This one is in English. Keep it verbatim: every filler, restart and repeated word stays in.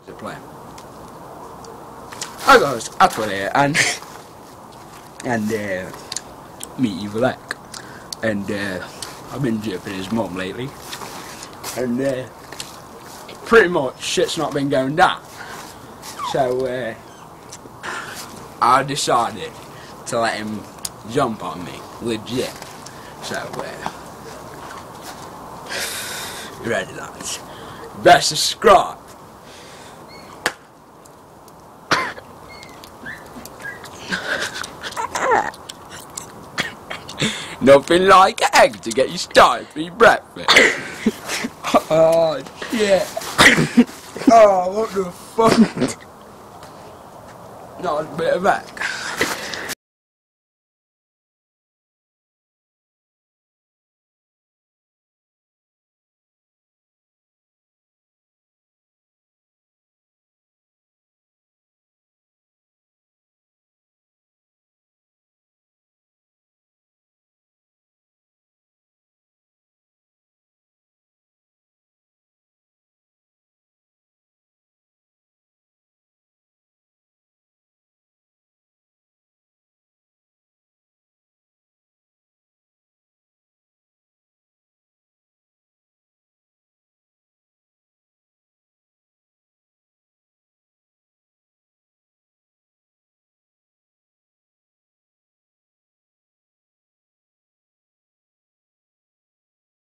to play. I goes up there and and uh, meet Evil Egg, and uh, I've been jipping his mum lately, and uh, pretty much shit's not been going down. So uh, I decided to let him jump on me, legit. So uh, you ready, lads? Best subscribe. Nothing like an egg to get you started for your breakfast. Oh shit. Oh, what the fuck? Not a bit of egg.